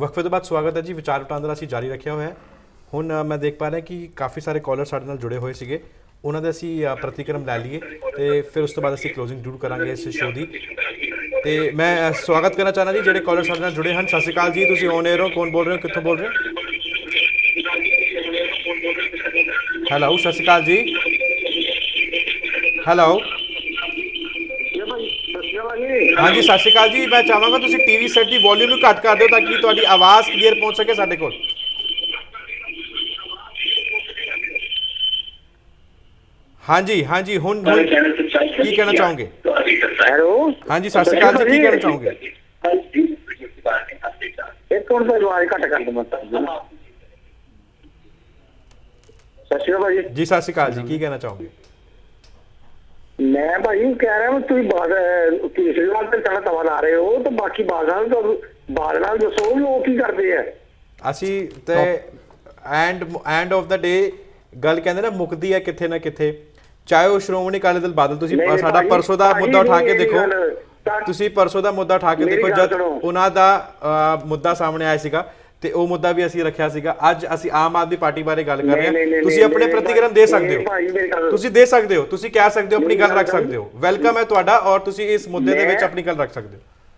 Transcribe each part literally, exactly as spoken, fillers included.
वक्फे तो बाद स्वागत है जी। विचार वटांदरा असीं जारी रखिया होया है। हुण मैं देख पा रहा कि काफ़ी सारे कॉलर साडे नाल जुड़े हुए सीगे, उन्हां दे असीं प्रतिक्रम लै लईए ते फिर उस तो बाद असीं क्लोजिंग जरूर करांगे इस शो दी। ते मैं स्वागत करना चाहना जी जिहड़े कॉलर साडे नाल जुड़े हैं। सत श्री अकाल जी, तुसीं ऑन एयर हो, कौन बोल रहे हो, कित्थों बोल रहे हो? हैलो, सत श्री अकाल जी। हैलो, हाँ जी, सत श्री अकाल जी। मैं चाहांगा तुसीं टीवी सैट की वॉल्यूम नूं घट कर दिओ ताकि तुहाडी आवाज़ क्लीयर पहुंच सके साडे कोल। हाँ जी, हाँ जी, हुण हुण की कहना चाहोगे? हेलो, हाँ जी, सत श्री अकाल जी, की कहना चाहोगे? एक मिनट आवाज घट कर दो। सत श्री अकाल जी, सत श्री अकाल जी, की कहना चाहोगे? मैं भाई कह रहा हूँ तुम केजरीवाल पे चढ़ा तवा ला रहे हो तो बाकी बादल तो बादल दसो वो की करते हैं। ਅਸੀਂ ਤੇ end end of the day ਗੱਲ ਕਹਿੰਦੇ ਨਾ ਮੁੱਕਦੀ ਹੈ ਕਿੱਥੇ ਨਾ ਕਿੱਥੇ, ਚਾਹੇ ਉਹ ਸ਼੍ਰੋਮਣੀ ਅਕਾਲੀ ਦਲ ਬਾਦਲ। ਤੁਸੀਂ ਸਾਡਾ ਪਰਸੋਂ ਦਾ ਮੁੱਦਾ ਉਠਾ ਕੇ ਦੇਖੋ, ਤੁਸੀਂ ਪਰਸੋਂ ਦਾ ਮੁੱਦਾ ਉਠਾ ਕੇ ਦੇਖੋ ਜਦ ਉਹਨਾਂ ਦਾ ਮੁੱਦਾ ਸਾਹਮਣੇ ਆਇਆ ਸੀਗਾ ਤੇ ਉਹ ਮੁੱਦਾ ਵੀ ਅਸੀਂ ਰੱਖਿਆ ਸੀਗਾ। ਅੱਜ ਅਸੀਂ ਆਮ ਆਦਮੀ ਪਾਰਟੀ ਬਾਰੇ ਗੱਲ ਕਰ ਰਹੇ ਹਾਂ। ਤੁਸੀਂ ਆਪਣੇ ਪ੍ਰਤੀਕਰਮ ਦੇ ਸਕਦੇ ਹੋ, ਤੁਸੀਂ ਦੇ ਸਕਦੇ ਹੋ, ਤੁਸੀਂ ਕਹਿ ਸਕਦੇ ਹੋ, ਆਪਣੀ ਗੱਲ ਰੱਖ ਸਕਦੇ ਹੋ। ਵੈਲਕਮ ਹੈ ਤੁਹਾਡਾ ਔਰ ਤੁਸੀਂ ਇਸ ਮੁੱਦੇ ਦੇ ਵਿੱਚ ਆਪਣੀ ਗੱਲ ਰੱਖ ਸਕਦੇ ਹੋ।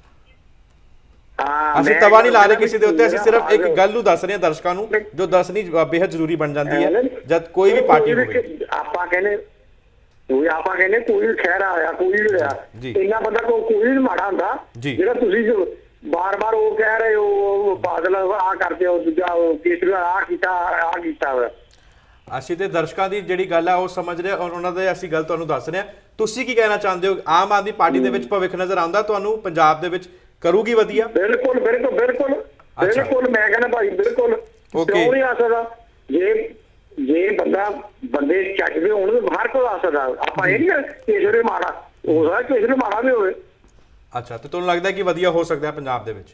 ਅਸੀਂ ਤਵਾ ਨਹੀਂ ਲਾ ਰਹੇ ਕਿਸੇ ਦੇ ਉੱਤੇ, ਅਸੀਂ ਸਿਰਫ ਇੱਕ ਗੱਲ ਨੂੰ ਦੱਸ ਰਹੇ ਹਾਂ ਦਰਸ਼ਕਾਂ ਨੂੰ ਜੋ ਦੱਸਣੀ ਬੇहद ਜ਼ਰੂਰੀ ਬਣ ਜਾਂਦੀ ਹੈ ਜਦ ਕੋਈ ਵੀ ਪਾਰਟੀ ਹੋਵੇ। ਆਪਾਂ ਕਹਿੰਦੇ ਕੋਈ ਆਪਾਂ ਕਹਿੰਦੇ ਕੋਈ ਖਹਿਰਾ ਆਇਆ ਕੋਈ ਵੀ ਹੋਇਆ, ਇੰਨਾ ਬੰਦਾ ਕੋਈ ਨਹੀਂ ਮਾੜਾ ਹੁੰਦਾ ਜਿਹੜਾ ਤੁਸੀਂ ਬਾਰ ਬਾਰ ਉਹ ਕਹਿ ਰਹੇ ਹੋ ਬਾਦਲ ਆ ਕਰਦੇ ਹੋ, ਦੂਜਾ ਕੇਜਰੀਵਾਲ ਆ ਕੀਤਾ ਆ ਕੀਤਾ ਵਾ। ਅਸੀਂ ਤੇ ਦਰਸ਼ਕਾਂ ਦੀ ਜਿਹੜੀ ਗੱਲ ਆ ਉਹ ਸਮਝ ਰਹੇ ਔਰ ਉਹਨਾਂ ਦੇ ਅਸੀਂ ਗੱਲ ਤੁਹਾਨੂੰ ਦੱਸ ਰਹੇ ਹਾਂ। ਤੁਸੀਂ ਕੀ ਕਹਿਣਾ ਚਾਹੁੰਦੇ ਹੋ? ਆਮ ਆਦਮੀ ਪਾਰਟੀ ਦੇ ਵਿੱਚ ਭਵਿੱਖ ਨਜ਼ਰ ਆਉਂਦਾ ਤੁਹਾਨੂੰ ਪੰਜਾਬ ਦੇ ਵਿੱਚ ਕਰੂਗੀ ਵਧੀਆ? ਬਿਲਕੁਲ ਬਿਲਕੁਲ ਬਿਲਕੁਲ ਬਿਲਕੁਲ ਮੈਂ ਕਹਿੰਦਾ ਭਾਈ ਬਿਲਕੁਲ ਕਿਉਂ ਨਹੀਂ ਆ ਸਕਦਾ। ਜੇ ਜੇ ਬੰਦਾ ਬੰਦੇ ਚੱਜਦੇ ਹੋਣ ਤਾਂ ਹਰ ਕੋਈ ਆ ਸਕਦਾ। ਆਪਾਂ ਇਹ ਨਹੀਂ ਕੇਜਰੀਵਾਲ ਮਾੜਾ ਹੋ ਸਕਦਾ, ਕੇਜਰੀਵਾਲ ਮਾੜਾ ਵੀ ਹੋਵੇ। ਅੱਛਾ, ਤੇ ਤੁਹਾਨੂੰ ਲੱਗਦਾ ਕਿ ਵਧੀਆ ਹੋ ਸਕਦਾ ਪੰਜਾਬ ਦੇ ਵਿੱਚ?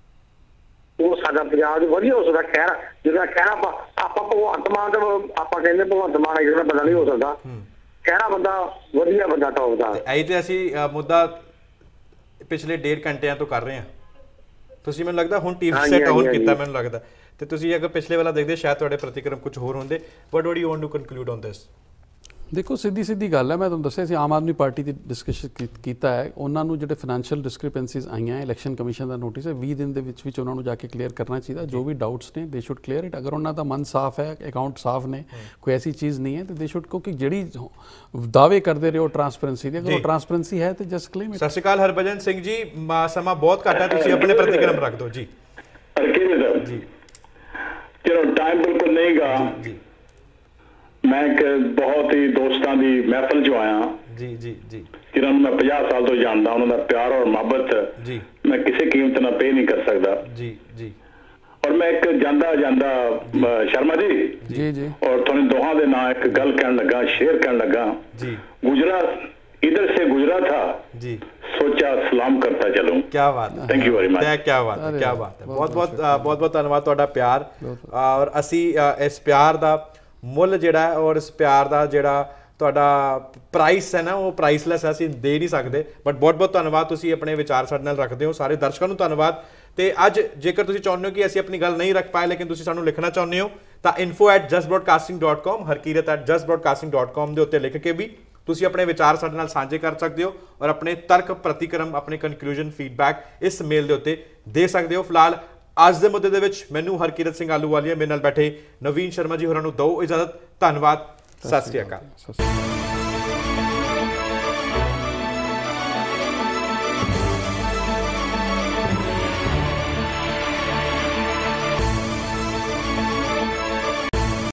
ਉਹ ਸਾਡਾ ਪੰਜਾਬ ਚ ਵਧੀਆ ਹੋ ਸਕਦਾ। ਖੈਰ ਜਿਹੜਾ ਕਹਿਣਾ ਆਪਾਂ ਆਪਾਂ ਭਗਵੰਤ ਮਾਨ ਤੇ ਆਪਾਂ ਕਹਿੰਦੇ ਭਗਵੰਤ ਮਾਨ ਜਿਹੜਾ ਬੰਦਾ ਨਹੀਂ ਹੋ ਸਕਦਾ, ਕਹਿਣਾ ਬੰਦਾ ਵਧੀਆ ਬੰਦਾ ਟੌਪ ਦਾ। ਐ ਤੇ ਅਸੀਂ ਮੁੱਦਾ ਪਿਛਲੇ ਡੇਢ ਘੰਟਿਆਂ ਤੋਂ ਕਰ ਰਹੇ ਹਾਂ। ਤੁਸੀਂ ਮੈਨੂੰ ਲੱਗਦਾ ਹੁਣ ਟੀਵੀ ਸੈਟ ਆਨ ਕੀਤਾ ਮੈਨੂੰ ਲੱਗਦਾ, ਤੇ ਤੁਸੀਂ ਅਗਰ ਪਿਛਲੇ ਵਾਲਾ ਦੇਖਦੇ ਸ਼ਾਇਦ ਤੁਹਾਡੇ ਪ੍ਰਤੀਕਰਮ ਕੁਝ ਹੋਰ ਹੁੰਦੇ। What would you want to conclude on this? देखो सीधी सीधी गल है, मैं तुहानूं दस्सिया सी आम आदमी पार्टी की डिस्कशन किया है। उन्होंने जो फाइनैशियल डिस्क्रिपेंसीज आईयां, इलैक्शन कमीशन का नोटिस है, बीस दिन के उन्होंने जाके क्लीयर करना चाहिए। जो भी डाउट्स ने दे शुड क्लीयर इट। अगर उन्होंने मन साफ है, अकाउंट साफ ने, कोई ऐसी चीज़ नहीं है तो दे शुड, क्योंकि जिहड़ी दावे करते रहे हो ट्रांसपेरेंसी की, अगर ट्रांसपेरेंसी है तो जस्ट क्लेम इट। सत श्री अकाल हरभजन सिंह जी, समा बहुत घट है, तुसीं अपने प्रतिक्रम रख दो जी। जी चलो टाइम बिल्कुल नहीं गा जी। मैं एक बहुत ही दोस्तों की महफिल चो आया जी जी जी जिन्होंने मैं पचास साल तो जानता, उन्होंने प्यार और मुहब्बत जी मैं किसी कीमत ना पे नहीं कर सकता जी जी। और मैं एक जांदा जांदा शर्मा जी जी जी और थोड़े दोहां दे नाम एक गल कहन लगा, शेर कहन लगा जी। गुजरा इधर से गुजरा था जी, सोचा सलाम करता चलूं। क्या बात है, थैंक यू वेरी मच। क्या बात है, क्या बात है। बहुत बहुत बहुत बहुत धन्यवाद तुहाडा प्यार। और असी इस प्यार दा ਮੁੱਲ ਜਿਹੜਾ ਔਰ ਇਸ ਪਿਆਰ ਦਾ ਜਿਹੜਾ ਤੁਹਾਡਾ ਪ੍ਰਾਈਸ ਹੈ ਨਾ ਉਹ ਪ੍ਰਾਈਸਲੈਸ ਹੈ, ਅਸੀਂ ਦੇ ਨਹੀਂ ਸਕਦੇ। ਬਟ ਬਹੁਤ ਬਹੁਤ ਧੰਨਵਾਦ, ਤੁਸੀਂ ਆਪਣੇ ਵਿਚਾਰ ਸਾਡੇ ਨਾਲ ਰੱਖਦੇ ਹੋ। ਸਾਰੇ ਦਰਸ਼ਕਾਂ ਨੂੰ ਧੰਨਵਾਦ। ਤੇ ਅੱਜ ਜੇਕਰ ਤੁਸੀਂ ਚਾਹੁੰਦੇ ਹੋ ਕਿ ਅਸੀਂ ਆਪਣੀ ਗੱਲ ਨਹੀਂ ਰੱਖ ਪਾਏ ਲੇਕਿਨ ਤੁਸੀਂ ਸਾਨੂੰ ਲਿਖਣਾ ਚਾਹੁੰਦੇ ਹੋ ਤਾਂ info at just broadcasting dot com, Harkirat at just broadcasting dot com ਦੇ ਉੱਤੇ ਲਿਖ ਕੇ ਵੀ ਤੁਸੀਂ ਆਪਣੇ ਵਿਚਾਰ ਸਾਡੇ ਨਾਲ ਸਾਂਝੇ ਕਰ ਸਕਦੇ ਹੋ ਔਰ ਆਪਣੇ ਤਰਕ ਪ੍ਰਤੀਕਰਮ, ਆਪਣੇ ਕਨਕਲੂਜਨ, ਫੀਡਬੈਕ ਇਸ ਮੇਲ ਦੇ ਉੱਤੇ ਦੇ ਸਕਦੇ ਹੋ। ਫਿਲਹਾਲ ਅੱਜ ਦੇ ਮੁੱਦੇ ਦੇ ਵਿੱਚ ਮੈਨੂੰ ਹਰਕੀਰਤ ਸਿੰਘ ਆਲੂਵਾਲੀਆ, ਮੇਰੇ ਨਾਲ ਬੈਠੇ ਨਵੀਨ ਸ਼ਰਮਾ ਜੀ ਹੋਰਾਂ ਨੂੰ ਦਿਓ ਇਜਾਜ਼ਤ। ਧੰਨਵਾਦ, ਸਤਿ ਸ਼੍ਰੀ ਅਕਾਲ।